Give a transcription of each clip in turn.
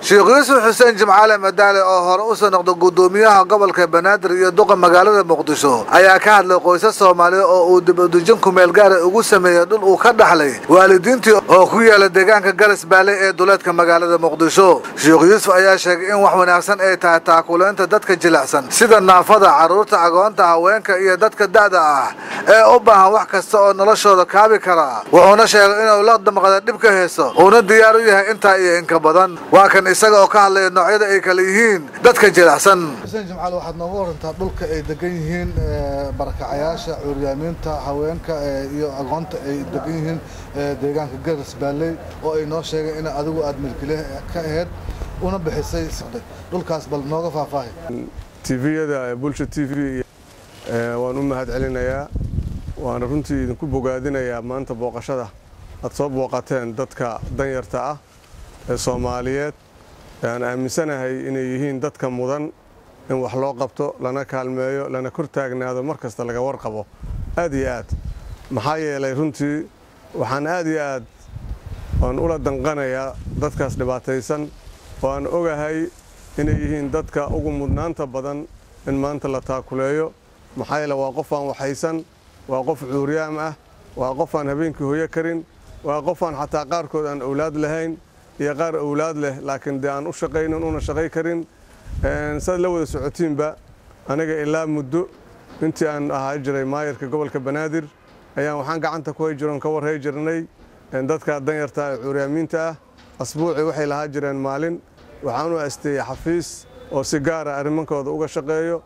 Sheekh Yuusuf Xuseen Jimcaale Madaale oo hore u soo noqday gudoomiyaha gobolka Banaadir iyo duqa magaalada Muqdisho ayaa ka hadlay qoysas Soomaaliyeed oo uu dib u dejin ku meel gaar ah ugu sameeyay dhul uu ka dhaxlay waalidiintii oo ku yaala deegaanka Garas Baale ee duleedka magaalada Muqdisho. Sheekh Yuusuf ayaa sheegay in wax wanaagsan ay tahay taakuleenta dadka jilicsan sida naafada, caruurta, agoonta, haweenka iyo dadka da'da ah ee u baahan wax kasta oo noloshooda kaabi kara. Wuxuuna sheegay inuu la damqada dhib ka heeso uuna diyaar u yahay inta iyo in ka badan. Waa kan isaga oo ka hadlay noocyada ay kala yihiin dadka jilicsan. Xuseen Jimcaale waxaad nooga warantaa dhulka ay degan yihiin barakacayaasha, curyaaminta, haweenka iyo agoonta ay degan yihiin deegaanka Garas Baale oo ay noo sheegay in adigu aad milkiile ka ahayd una bixisay dhulkaas bal nooga faahfaahay. TV-yada Bulsho TV waan u mahadcelinayaa waan runtii idinku bogaadinayaa maanta booqashada aad soo booqateen dadka danyarta ah ee Soomaaliyeed aan aaminsanahay inay yihiin dadka mudan in wax loo qabto lana kaalmeeyo lana kor taagnaado markasta laga warqabo aad iyo aad maxaa yeelay runtii waxaan aad iyo aad waan ula danqanayaa dadkaas dhibaataysan oo aan ogahay inay yihiin dadka ugu mudnaanta badan in maanta la taakuleeyo maxaa yeelay waa qof aan waxaysan waa qof cuuryaam ah waa qof aan habeenkii hooyo karin waa qof aan xataa qaarkood aan awlaad lahayn iyo qaar awlaad leh laakiin aan u shaqaynin una shaqay karin sad la wada socotiinba aniga ilaa muddo intii aan ahaa jiray maayarka gobolka Banaadir ayaan waxaan gacanta ku hay jiroon ka warhay jirnay dadka danyarta ee cuuryaamiinta ah asbuuci waxay lahaa jireen maalin waxaan u asteeyay xafiis oo si gaar ah arrimankooda uga shaqeeyo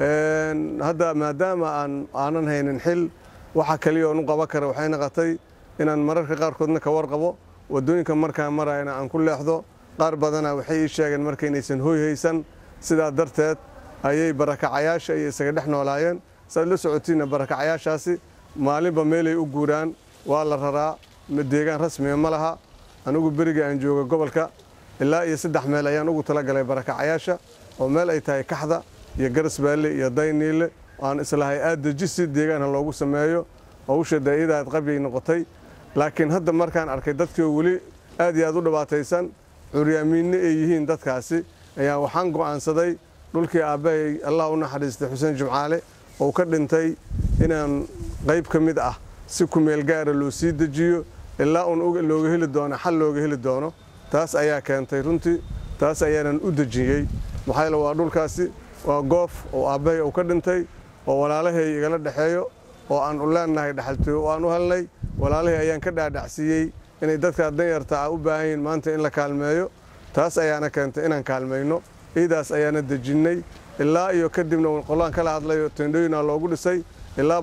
hadda maadaama aanan haynin xil waxa kaliya oo u qaban kara waxay noqotay inaan mararka qaarkoodna ka warqabo wadooyinka markaan marayna aan ku leexdo qaar badana waxay ii sheegeen markaynaysan hooy haysan sidaa darteed ayay barakacayaasha iyo isaga dhex noolaayeen saad la socotiina barakacayaashaasi maalinba meelay u guuraan waa la raraa deegaan rasmiga ma laha anigu beriga aan jooga gobolka ilaa iyo 3 meel ayaan ugu talagalay barakacayaasha oo meel ay tahay Kaxda iyo Garas Baale iyo Dayniile aan islahay aad dejisi deegaan loogu sameeyo oo shaqadeeda aad qabay noqotay laakiin hadda markaan arkay dadkii wali aad iyo aad u dhibaataysan curyaamin ay yihiin dadkaasi ayaa waxaan go'aansaday dhulkii aabay Allah u naxariistay Xuseen Jimcaale oo ka dhintay inaan qayb ka mid ah si ku meel gaar ah loo sii dejiyo ilaa looga heli doono xal looga heli doono taas ayaa keentay runtii taas ayaan u dejiyay maxay la waa dhulkaasi waa goof oo aabay oo ka dhintay oo walaalahay igala dhaxeeyo oo aan u leenahay dhaxaltay oo aan u helnay walaalahay ayaan ka dhaadhacsiiyay inay dadka danyarta ah u baahan yihiin maanta in la kaalmeeyo taas ayaana keentay inaan kaalmayno iidaas ayaana dejinay ilaa iyo kadibna qolaan kala hadlayo teendooyina loogu dhisay ilaa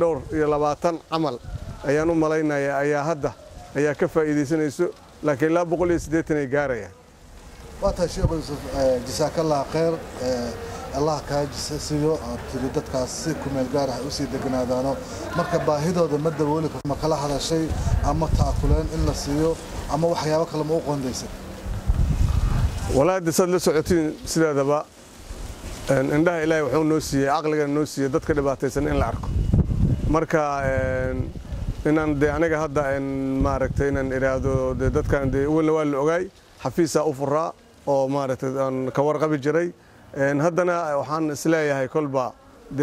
120 camal ayaan u malaynayaa ayaa hadda ayaa ka faa'iideysanayso laakiin ilaa 180 ay gaarayaan waata Sheekh Yuusuf jazakallahu khayr Allah ka jisiyo dadkaas si ku meel gaar ah u sii deganaadano marka baahidooda ma dabooli karo ma kala hadashay ama taakuleen in la siiyo ama waxyaabo kale ma u qoondaysan walaad sad la socotiin sidaadaba indhaha Ilaahay wuxuu noo siiyay aqliga noo siiyay dadka dhibaataysan in la arko marka inaan aniga hadda maaragtay inaan iraado dadkan waa la ogaay xafiisa u furaa oo maaragtay aan ka warqabi jiray haddana waxaan isleeyahay kolba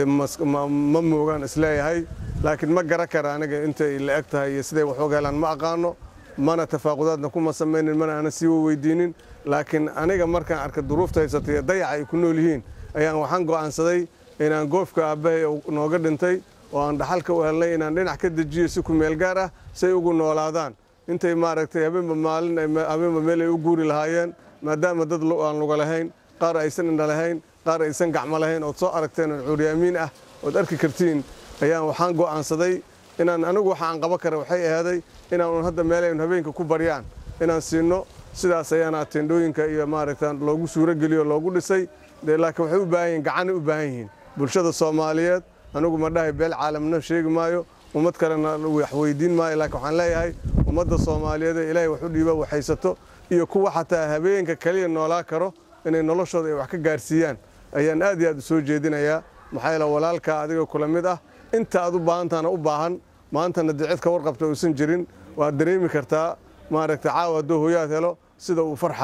ma moogaan isleeyahay laakiin ma garan kara aniga intay la eg tahay iyo siday wax u helaan ma aqaano mana tafaaqudaadna kuma sameeynin mana ana sii weydiinin laakiin aniga markaan arkay duruufta haysatay dayac ay ku nool yihiin ayaan waxaan go'aansaday inaan goofka aabbahay nooga dhintay oo aan dhaxalka u helnay inaan dhinac ka dejiyo si ku meel gaar ah say ugu noolaadaan intay maaragtay habeenba maalin habeenba meel ay u guuri lahaayeen maadaama dad aan luga lahayn qaar aysan indha lahayn qaar aysan gacmo lahayn oo soo aragteen curyaamin ah oo arki kartiin ayaan waxaan go'aansaday inaan anigu waxaan qaban kara waxay ahaaday inaan hadda meel ay habeenka ku bariyaan inaan siino sidaas ayaana teendooyinka iyo maaragtay loogu suuro geliyo loogu dhisay laakiin waxay u baahan yihiin gacan u baahan yihiin bulshada Soomaaliyeed anigu ma dhahay beel caalamna sheegi maayo ummad kalena wax weydiin maayo laakiin waxaan leeyahay ummadda Soomaaliyeed Ilaahay wax u dhiiba waxaysato iyo kuwa xataa habeenka kaliya noolaa karo inay noloshooda ay wax ka gaarsiiyaan ayaan aad iyo aad soo jeedinayaa maxay la walaalka adiga kula mid ah inta aad u baahantaana u baahan maantana dicid ka warqabta uusan jirin waa dareemi kartaa maaragtay caawa doo hooyaad helo sida uu farxaayo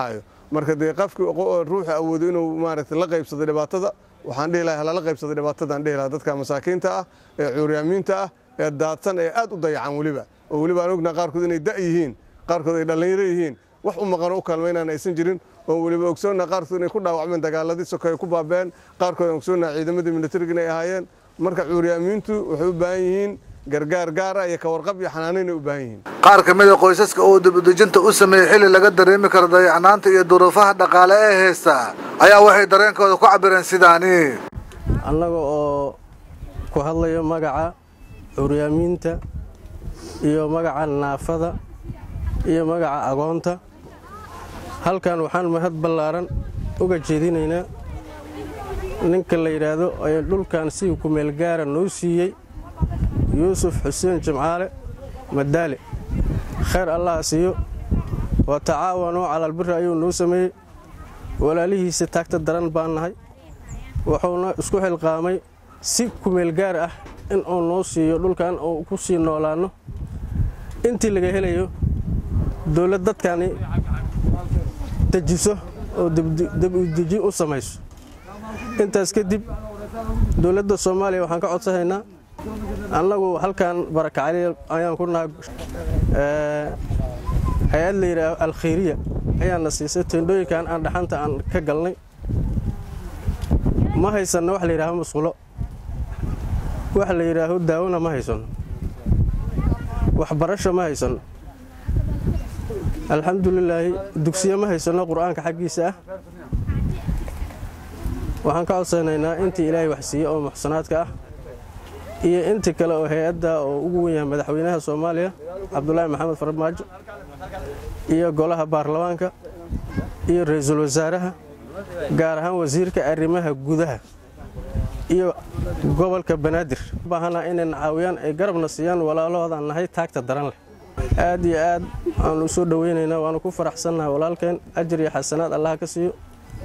marka dee qofkii ruuxa awoodo inuu maaragtay la qaybsado dhibaatada waxaan dhihi lahaa hala qaybsado dhibaatada aan dhihi lahaa dadka masaakiinta ah ee cuuryaamiinta ah ee daadsan ee aad u dayacan weliba oo weliba aan ognahay qaarkood inay da' yihiin qaarkood ay dhallinyaro yihiin wax u maqan oo u kaalmaynaan aysan jirin oo weliba ogsoonnaa qaarkood inay ku dhaawacmeen dagaaladii sokeeye ku baabeen qaarkood aan ogsoonnaa ciidamadii militariga inay ahaayeen marka cuuryaamiintu waxay u baahan yihiin gargaar gaar ah iyo ka warqab iyo xanaaneyn ay u baahan yihiin qaar ka mid ah qoysaska oo dib-u-dejinta u sameeyay xilli laga dareemi karo dayacnaanta iyo duruufaha dhaqaale ee haysta ayaa waxay dareenkooda ku cabireen sidaani annaga oo ku hadlayo magaca cuuryaamiinta iyo magaca naafada iyo magaca agoonta halkan waxaan mahad ballaaran uga jeedinaynaa ninka la yidhaahdo ee dhulkan si ku meel gaara noo siiyey yuusuf xuseen jimcaale madaale khayr allah siiyo wa tacaawanuu cala albirri ayuu noo sameeyey walaalihiisa taagta daran baan nahay wuxuuna isku xilqaamay si ku meel gaar ah in uu noo siiyo dhulkan oo ku sii noolaanno intii laga helayo dowlad dadkani dejiso oo dib-u-dejin u samayso intaas kadib dowladda soomaaliya waxaan ka codsanaynaa annagu halkan barakacali ayaan ku nahay hay-ad la yidhaaho alkhayriya ayaana siisay teendhooyinkan aan dhaxanta aan ka galnay ma haysanno wax la yidhaaho musqulo wax la yidhaaho daawona ma haysanno waxbarasho ma haysanno alxamdulilaahi dugsiyo ma haysanno qur'aanka xaggiisa ah waxaan ka codsanaynaa intii ilaahay wax siiye oo muxsanaadka ah iyo intii kale oo hay-adda oo ugu wen yahay madaxweynaha soomaaliya cabdulaahi maxamed farmaajo iyo golaha baarlamaanka iyo ra-iisul wasaaraha gaar ahaan wasiirka arrimaha gudaha iyo gobolka banaadir baahana inayna caawiyaan ay garabna siiyaan walaalahoodaan nahay taagta daran leh aad iyo aad aanu soo dhaweynaynaa waanu ku faraxsannahay walaalkeen ajir iyo xasanaad allah ka siiyo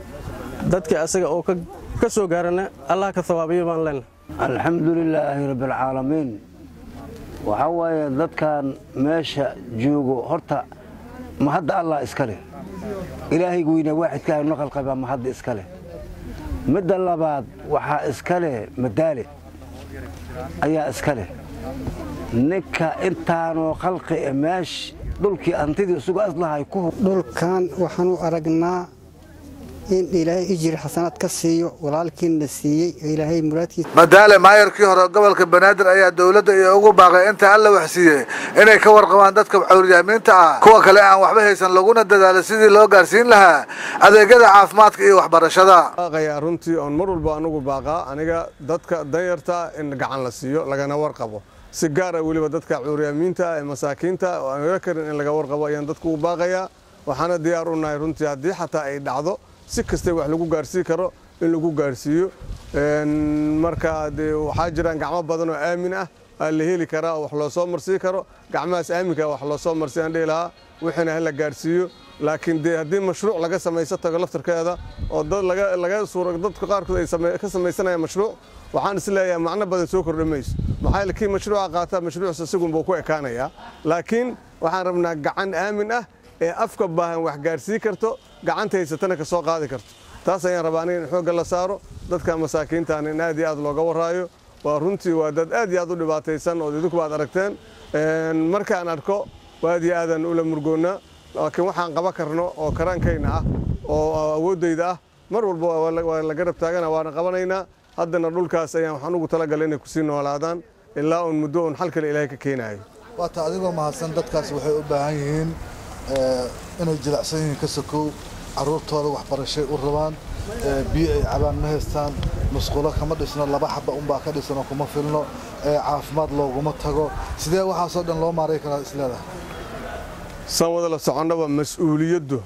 dadka asaga oo ka soo gaarana allah ka thawaabiyo baan leenahay alxamdulilaahi rabbilcaalamiin waxaa waaye dadkan meesha joogo horta mahadda allah iska leh ilaahaygu weyna waaxidka ahnu khalqay baa mahadda iska leh midda labaad waxaa iska leh madaale ayaa iska leh ninka intaanoo khalqi e meesh dhulkii antidii isugu aslahay dhulkan waxaan u aragnaa in ilaahay ijir xasanaad ka siiyo walaalkiina siiyey ilaahay muraadkiisa madaale maayarkii hore gobolka banaadir ayaa dowladda iyo ugu baaqay inta alla wax siiyey inay ka warqabaan dadka cuuryaamiinta ah kuwa kale aan waxba haysan laguna dadaalo sidii loo gaarsiin lahaa adeegyada caafimaadka iyo waxbarashada baaqayaa runtii oon mar walba anugu baaqaa aniga dadka danyarta in gacan la siiyo lagana warqabo si gaar ah weliba dadka cuuryaamiinta ee masaakiinta oo aan oga karin in laga warqabo ayaan dadku u baaqayaa waxaana diyaar u nahay runtii haddii xataa ay dhacdo si kasta wax lagu gaarsiin karo in lagu gaarsiiyo marka waxaa jiraan gacmo badan oo aamin ah la heli karaa oo wax loo soo marsiin karo gacmahaas aaminka wax loo soo marsiin aan dhihi lahaa wixina hala gaarsiiyo laakiin haddii mashruuc laga samaysan tago laftarkeeda oo laga suuro dadka qaarkood ay ka samaysanayaan mashruuc waxaan is leeyahay macno badan soo kordhi mayso maxaa yeele kii mashruuca qaataa mashruucsa sigunbuu ku ekaanayaa laakiin waxaan rabnaa gacan aamin ah ee afka baahan wax gaarsiin karto gacanta haysatana ka soo qaadi karto taas ayaan rabaa aniga in xoogga la saaro dadka masaakiintaan in aad iyo aad looga waraayo waa runtii waa dad aad iyo aad u dhibaataysan oo idinku aad aragteen markaan arko aad iyo aadaan ula murgoonnaa laakiin waxaan qaban karno oo karaankayna ah oo awooddayda ah mar walba waa la garab taagana waana qabanaynaa haddana dhulkaas ayaan waxaan ugu talagalay inay kusii noolaadaan ilaa uun muddo uun xal kale ilaahay ka keenaayo waata adigoo mahadsan dadkaas waxay u baahan yihiin inay jilicsan yihiin ka sokow carruurtooda waxbarashay u rabaan biyo ay cabaan ma haystaan musqulo kama dhisno laba xaba unbaa ka dhisanoo kuma filno caafimaad looguma tago sidee waxaasoo dhan loo maaray karaa isleedahay san wada la soconnaba mas-uuliyaddu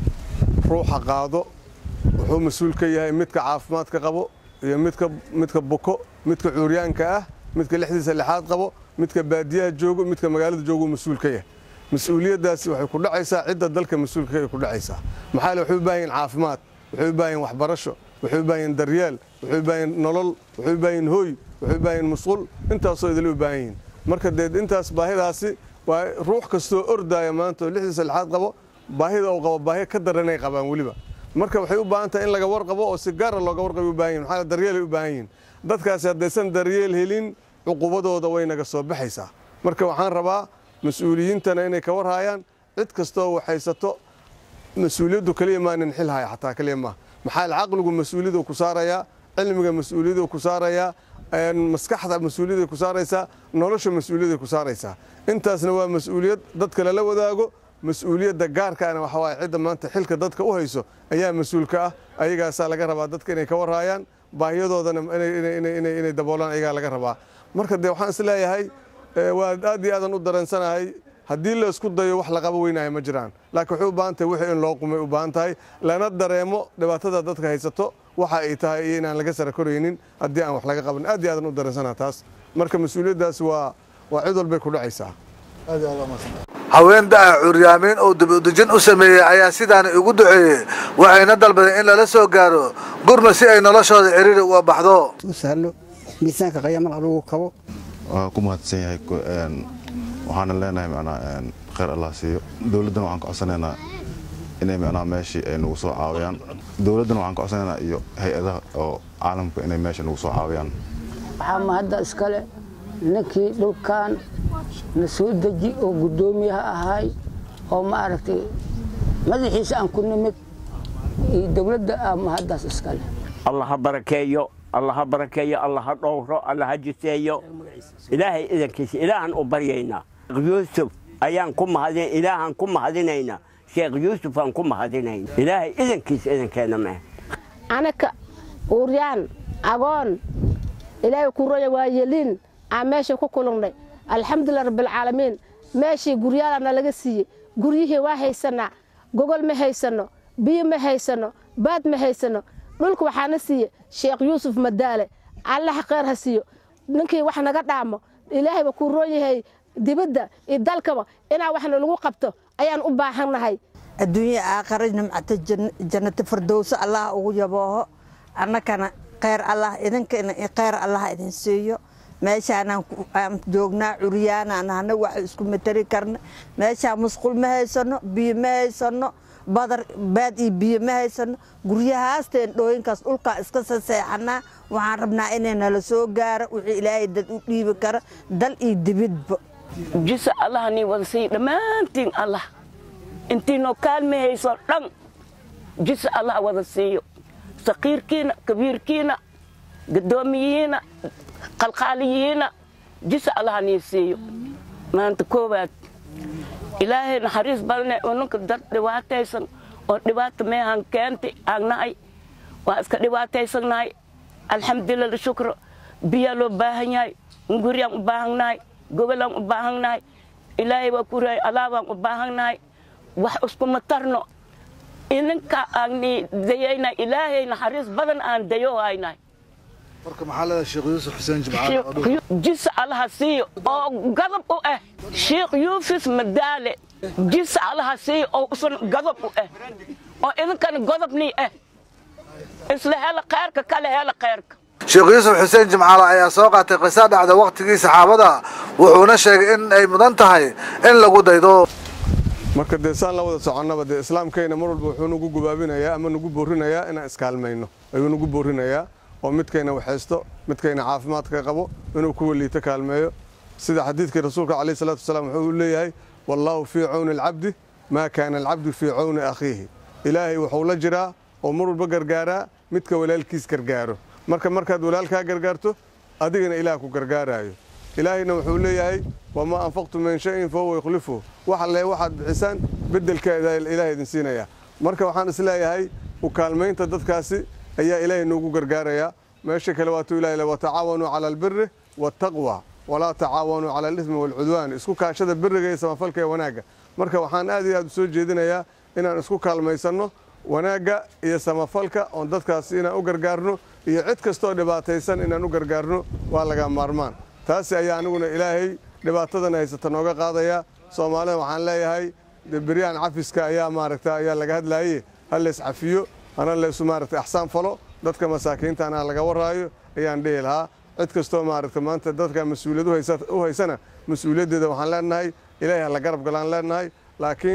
ruuxa qaado wuxuu mas-uul ka yahay midka caafimaadka qabo iyo midka buko midka cuuryaanka ah midka lixdiisa lixaad qabo midka baadiyaha joogo midka magaalada joogo mas-uul ka yahay mas-uuliyaddaasi waxay ku dhacaysaa cidda dalka mas-uulka ay ku dhacaysaa maxaa le waxay u baahan yihin caafimaad waxay u baahan yihin waxbarasho waxay u baahan yihin daryeel waxay u baahan yihin nolol waxay u baahan yihin hooy waxay u baahan yihin musqul intaasoo idila u baahan yihin marka dee intaas baahidaasi waa ruux kastoo ordaaya maanta oo lixdiisa lixaad qabo baahida uu qabo baahi ka daran ay qabaan waliba marka waxay u baahan tahay in laga warqabo oo si gaar ah looga warqabo u baahan yihiin maxaa daryeel ay u baahan yihiin dadkaasi haddaysan daryeel helin cuqubadooda way naga soo baxaysaa marka waxaan rabaa mas'uuliyiintana inay ka warhayaan cid kastoo waxaysato mas'uuliyaddu kaliya maanan xil haya xataa kaliya ma maxaa caqligu mas'uuliyadu ku saarayaa cilmiga mas'uuliyadu ku saarayaa maskaxda mas'uuliyadu ku saaraysaa nolosha mas'uuliyadu ku saaraysaa intaasna waa mas'uuliyad dadka la wadaago mas'uuliyadda gaarka ah waxa waay cid maanta xilka dadka u hayso ayaa mas'uulka ah ayaga laga rabaa dadka inay ka warhayaan baahiyadoodana inay daboolaan ayaga laga rabaa marka waxaan is leeyahay waa aad iyo aadan u dareensanahay haddii la isku dayo wax la qabo weynahay ma jiraan laakiin waxay u baahan tahay wixii in loo qumay u baahan tahay lana dareemo dhibaatada dadka haysato waxa ay tahay iyo inaan laga sara koraynin haddii aan wax laga qaban aad iyo aadan u dareensanaha taas marka mas'uuliyaddaas waa cid walbay ku dhacaysaa haween da'a curyaamiin oo dib u dejin u sameeyay ayaa sidaan ugu duceeyay waxayna dalbadeen in lala soo gaaro gurma si ay noloshooda ciriiri uga baxdo sahlo miisaanka qiyaamada lagu kabo waa ku mahadsan yahay waxaan leenahay macnaa khayr Allah siiyo dawladdan waxaan ka codsanaynaa inay macnaa meeshii ay nagu soo caawiyaan dawladdan waxaan ka codsanaynaa iyo hay'adaha oo caalamka inay meesha nagu soo caawiyaan waxaa ma hadda iskale ninkii dhulkan na soo deji oo gudoomiyaha ahay oo ma aragtay madaxiisa aan ku nimid dawladda ma haddaas iskale Allah ha barakeeyo الله بركيه الله دوره الله جسيو إلهي إذا كيس إلهن أبرينا يوسف أيان كم هذين إلهن كم هذينينا شيخ يوسف أن كم هذينين إلهي إذا كيس إذا كان معه أنا كأوريان أقول إلهي كوريا وايلين عماشي كوكولوني الحمد لله رب العالمين ماشي قريانا أنا لقسي قريه واحد سنة جوجل ما هي سنة بي ما هي سنة باد ما هي سنة dhulku waxaana siiyay sheekh yuusuf madaale allah khayr ha siiyo ninkii wax naga dhaamo ilaahay ba ku rooyahay dibadda iyo dalkaba inaa waxna lagu qabto ayaan u baahanahay adduunyo aakhira nimcada jannada firdaws allah ugu yabooho annakana khayr allah idinkana khayr allah idin siiyo meeshaan aan joognaa curyaana anana wax isku matari karna meeshaan musqul ma haysano biyo ma haysano badar baad iyo biyo ma haysano guryahaasteen dhooyinkaas dhulka iska saseexana waxaan rabnaa inay nala soo gaaro wixii ilaahay dad u dhiibi kara dal iyo dibidba jisa allah ni wadasay dhamaantiin allah intiinoo kaalmehayso dhan jisa allah wadasiiyo saqiirkiina kabiirkiina gadoomiyihiina qalqaaliyihiina jisa allah ni siiyo maanta koowaad ilaahay naxariis badane oo ninka dad dhibaataysan oo dhibaato meehan keentay aagnahay waa iska dhibaataysanahay alxamdulilah shukr biya loo baahan yahay nguriyaan u baahannahay gobolaan u baahannahay ilaahay waa ku reey alaabaan u baahannahay wax isku matarno inanka aagni dayayna ilaahay naxariis badan aan dayo haynay marka maxaa la sheekh yuusuf xuseen jimcaale jis allaha siiyo oo gadab u ah sheekh yuusuf madaale jis allaha siiyo oo usan gadab u ah oo idinkan gadabni ah isla hela khayrka kale hela khayrka sheekh yuusuf xuseen jimcaale ayaa soo qaatay qisa dhacda waqtigii saxaabada wuxuuna sheegay in ay mudan tahay in lagu daydo marka deesaan la wada soconaba de islaamkeena mar walba wuxuu nagu gubaabinayaa ama nagu boorinayaa inaan iskaalmayno ayuu nagu boorinayaa oo midkayna waxaysto midkayna caafimaadka qabo inuu ku waliito kaalmeeyo sida xadiidkii rasuulka calayhi salaatu wasalaam wuxuu leeyahay wallahu fii cawni alcabdi maa kaana alcabdu fii cawni akhiihi ilaahay wuxuu la jiraa oo mar walba gargaaraa midka walaalkiis gargaaro markaad walaalkaa gargaarto adigana ilaah ku gargaaraayo ilaahayna wuxuu leeyahay wamaa anfaqtum min shayin fahuwa yukhlifuhu wax alle waxaad bixisaan beddelkeeda ilaahay idin siinaya marka waxaan isleeyahay u kaalmaynta dadkaasi ayaa ilaahay noogu gargaaraya meesha kale waatuu ilaahay watacaawanuu cala albirri waataqwa walaa tacaawanuu cala alithmi waalcudwaan isku kaashada biriga iyo samafalka ee wanaagga marka waxaan aad iyo aad u soo jeedinayaa inaan isku kaalmaysanno wanaagga iyo samafalka oon dadkaasi inaan u gargaarno iyo cid kastoo dhibaataysan inaan u gargaarno waa laga maarmaan taasi ayaa aniguna ilaahay dhibaatadan haysata nooga qaadaya soomaalida waxaan leeyahay beryaan cafiska ayaa maaragta ayaa laga hadlaayey hal leys cafiyo ana leesu maaragta axsaan falo dadka masaakiinta ana laga waraayo ayaan dhihi lahaa cid kastoo maaragta maanta dadka mas'uuliyad u haysana mas'uuliyaddeeda waxaan leenahay ilaahay la garab galaan leenahay laakiin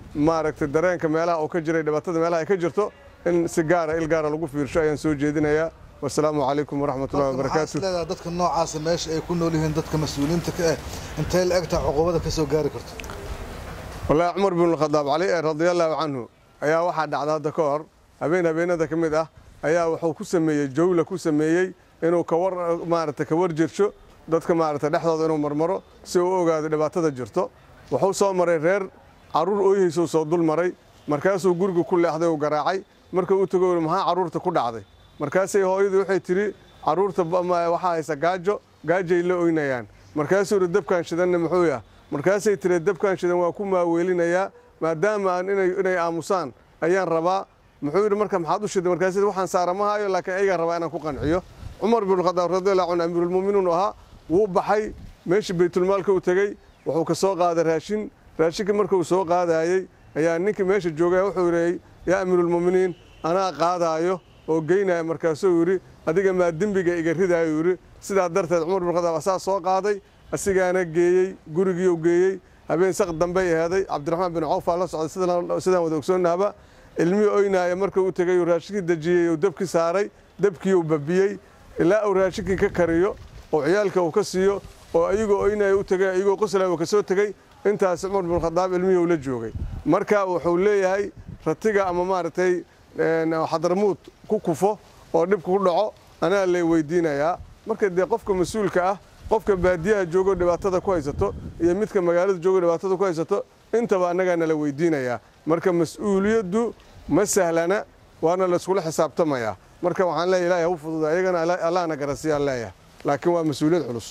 maaragtay dareenka meelaha uu ka jiray dhibaatada meelaha ay ka jirto in si gaara il gaara lagu fiirsho ayaan soo jeedinayaa والسلام عليكم ورحمة الله وبركاته. لا دتك النوع عاصم ماشي يكون لهم دتك مسؤولين تك أنت اللي أقطع عقوبتك كسو جاري كرت. والله عمر بن الخطاب عليه رضي الله عنه أيا واحد على هذا كور أبينا ذاك مده أيا وحو كسمية جولة كسمية إنه كور مارته كور جرشو دتك مارته لحظة إنه مرمرة سووا قاعد لبعتها جرته وحو صار مري غير عرور أيه سو صدول مري مركزه جورج كل أحده وجراعي مركزه تقول مها عرور تكون عادي markaasay hooyadu waxay tiri caruurta waxa haysa gaajay la oynayaan markaasuu dabkan shidan muxuu yahay markaasay tiri dabkan shidan waa ku maaweelinayaa maadaama aan inay aamusaan ayaan rabaa muxuu yiri marka maxaad u shiday markaasay waxaan saaramahayo laakiin ayaga rabaa inaan ku qanciyo Umar bin Khattab radiyallahu anhu amirul mu'minin aha wuu baxay meeshii baytul maalka u tagay wuxuu ka soo qaaday raashinka markuu soo qaadayay ayaa ninkii meesha joogay wuxuu yiri yaa amirul mu'minin ana qaadayo oo geynay markaasuu yiri adiga ma dambiga iga ridayo yiri sida darteed Umar bin Khattab asaa soo qaaday asigaana geeyay gurigii uu geeyay habeen saq dambe yahay Abdurrahman bin Auf la socday sidaan wada ogsoonaaba ilmi ooynaaya markuu u tagay raashinkii dajiyay oo dabki saaray dabkii uu babiyay ilaa uu raashinkii ka kariyo oo ciyaalka uu ka siiyo oo ayagoo ooynaaya u tagay ayagoo qoslay ka soo tagay intaas Umar bin Khattab ilmihii uu la joogay marka wuxuu leeyahay ratiga ama maartay حضرموت كوكوفو oo dib ku dhaco ana la weydiinayaa marka de qofka mas'uulka ah qofka baadiyaha joogo dhibaatada ku haysato iyo midka magaalada joogo dhibaatada ku haysato intaba anaga la weydiinayaa marka mas'uuliyadu ma sahlana waana la isku xisaabtamaya marka waxaan leeyahay Ilaahay u fududaa ayagana Allahna garasiya leeyahay laakiin waa mas'uuliyad culus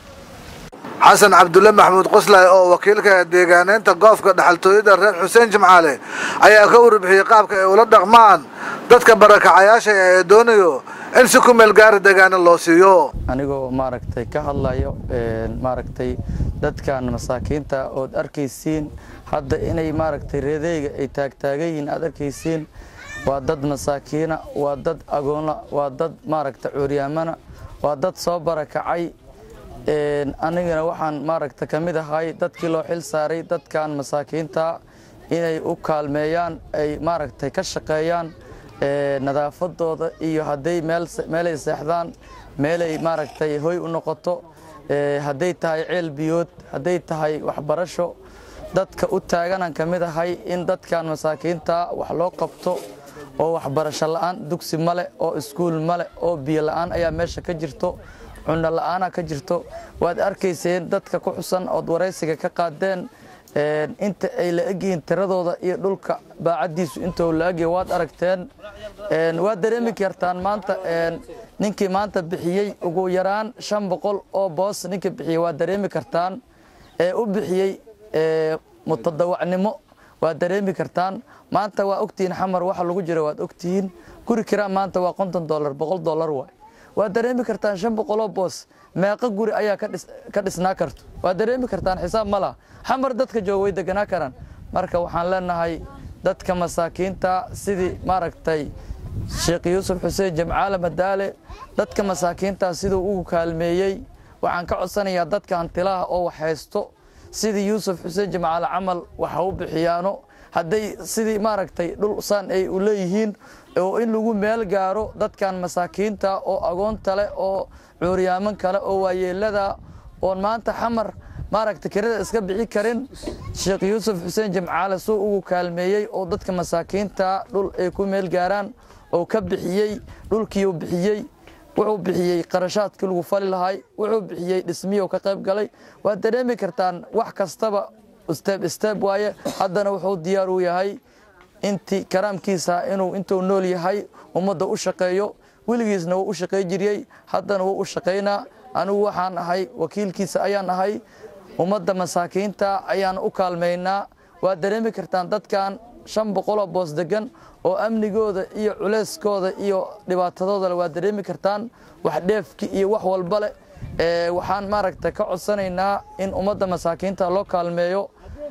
حسن عبد الله محمود قصلة أو وكيلك ديجانين تقاف كدحلتويد الرئيس حسين جمعالي أي أكور بحقابك ولد غمان دتك بركة عياشة دونيو إنسكم الجار دجان الله سيو أنا جو ماركتي كهالله ماركتي دتك مساكين تا أو أركيسين حد إني ماركتي ردي تاجين أركيسين وضد مساكين وضد أجونا وضد ماركت عريامنا وضد صبرك عي anigana waxaan maaragta kamid ahay dadkii loo xil saaray dadkan masaakiinta inay u kaalmeeyaan ay maaragtay ka shaqeeyaan nadaafadooda iyo haday meel ay seexdaan meel ay maaragtay hoy u noqoto haday tahay ceel biyood haday tahay waxbarasho dadka u taagan kamid ahay in dadkan masaakiinta wax loo qabto oo waxbarasho la'aan dugsi male oo iskuul male oo biyo la'aan ayaa meesha ka jirto cunno la'aan ka jirto waad arkayseen dadka ku xusan oo wareysiga ka qaadeen inta ay la egyihiin tiradooda iyo dhulka baacadiisu inta uu la egyahay waad aragteen waad dareemi kartaan maanta ninkii maanta bixiyay ugu yaraan 500 oo boos ninkii bixiyay waad dareemi kartaan u bixiyay mutadawacnimo waad dareemi kartaan maanta waa ogtiin xamar waxa lagu jiro waad ogtiin guri kira maanta waa $50 $100 waay waad dareemi kartaan 500 boos meeqa guri ayaa ka dhisnaa karto waad dareemi kartaan xisaab mala xamar dadka jooga way deganaa karaan marka waxaan leenahay dadka masaakiinta sidii maaragtay Sheekh Yuusuf Xuseen Jimcaale Madaale dadka masaakiinta sidoo uu kaalmeeyay waxaan ka codsanayaa dadka hantilaha oo wax haysto sidii Yuusuf Xuseen Jimcaale camal waxa uu bixiyaano haday sidii maaragtay dhul san ay u leeyihiin oo in lagu meel gaaro dadkan masaakiinta oo agoonta leh oo cuuriyaaman kale oo waayeelada oo maanta xamar maaragtay kirada iska bixi karin Sheekh Yuusuf Xuseen Jimcaale soo ugu kaalmeeyay oo dadka masaakiinta dhul ay ku meel gaaraan oo ka bixiyay dhulkii uu bixiyay wuxuu bixiyay qarashaadkii lagu fali lahay wuxuu bixiyay dhismiyo ka qayb galay waa dareemi kartaan wax kastaba step waaye haddana wuxuu diyaar u yahay intii karaamkiisa intuu nool yahay ummadda u shaqeeyo wiligiisna uu u shaqeey jiriyay haddana uu u shaqeynaa anigu waxaan ahay wakiilkiisa ayaan ahay ummadda masaakiinta ayaan u kaalmeynaa waa dareemi kartaan dadkan 500 boos degan oo amnigooda iyo culeyskooda iyo dhibaatadooda waa dareemi kartaan wax dheefki iyo wax walba leh waxaan maaragtay ka codsanaynaa in ummadda masaakiinta loo kaalmeeyo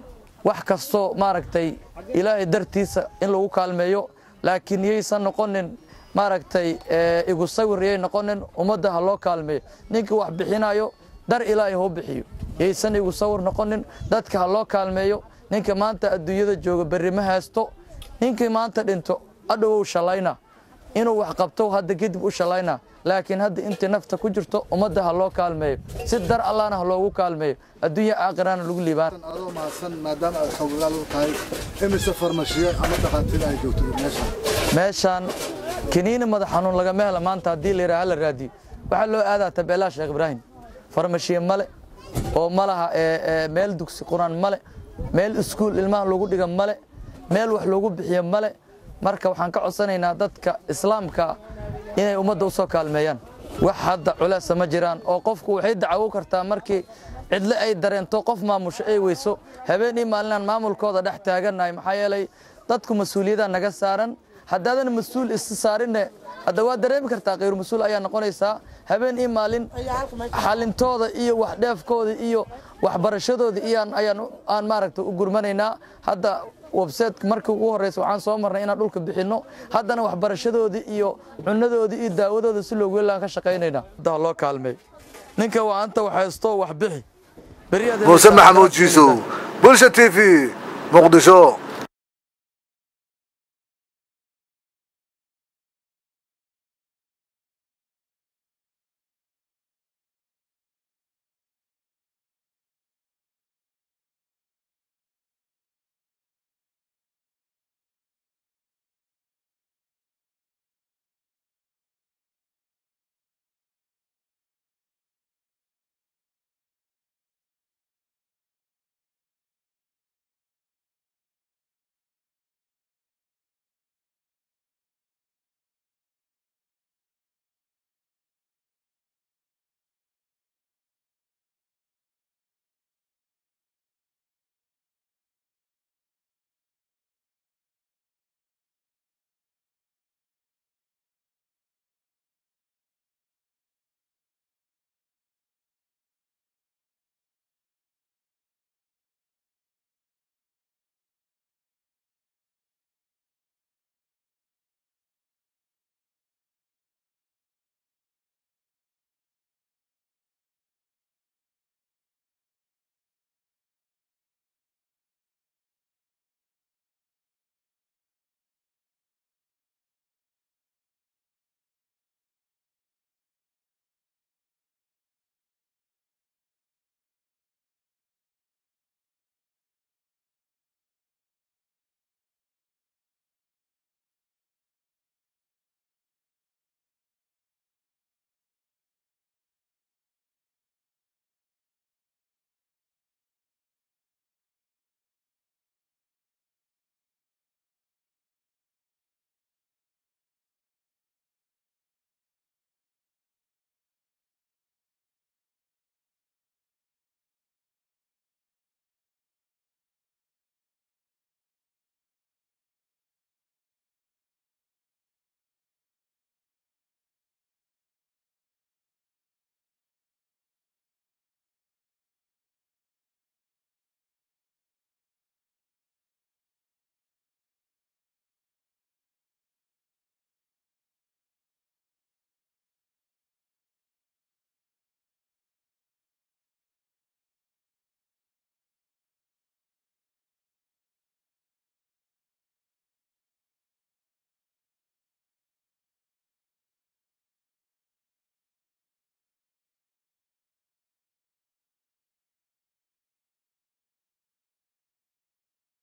wax kasto maaragtay Ilaahay dartiisa in lagu kaalmeeyo laakiin yeysan noqonin maaragtay igu sawiriyay noqonin ummadda ha loo kaalmeeyo ninkii wax bixinayo dar Ilaahay hoo bixiyo yeysan igu sawir noqonin dadka ha loo kaalmeeyo ninka maanta adduunyada jooga berri ma haysto ninkii maanta dhinto adhow shalayna inuu wax qabto hadda kadib u shalayna laakiin hadda inta nafta ku jirto ummadda ha loo kaalmeeyo si dar allahna ha loogu kaalmeeyo adduunyo aakhirana lagu liibaan adoo maasan maadaama ay xogaal u tahay imise farmashiyo ama dhaqaatiir ay joogto meeshaan kiniina madax xanuun laga meela maanta haddii la yidhaaha la raadiyo waxaa loo aadaa tabeelaa Sheekh Ibraahim farmashiyo male oo malaha meel dugsi quraan male meel iskuul ilmaha lagu dhiga male meel wax lagu bixiyo male marka waxaan ka codsanaynaa dadka islaamka inay ummadda u soo kaalmeeyaan wax hadda culays ma jiraan oo qofku waxay dacwo kartaa markii cidle ay dareento qof maamusho ay weyso habeenii maalinaan maamulkooda dhex taaganahay maxaa yeelay dadku mas'uuliyada naga saaran haddaadan mas'uul is saarinne hadda waa dareemi kartaa qeyr mas'uul ayaa noqonaysaa habeenii maalin xalintooda iyo wax dheefkooda iyo waxbarashadooda ayaan maaragtay u gurmanaynaa hadda website markii ugu horreysay waxaan soo marnay inaan dhulka bixino haddana waxbarashadoodii iyo cunadoodii iyo daawadooda si loogu yeelaan ka shaqaynaynaa hadda loo kaalmeey ninka waa anta wax haysto wax bixi Muuse Maxamuud Jiisow Bulsha TV Muqdisho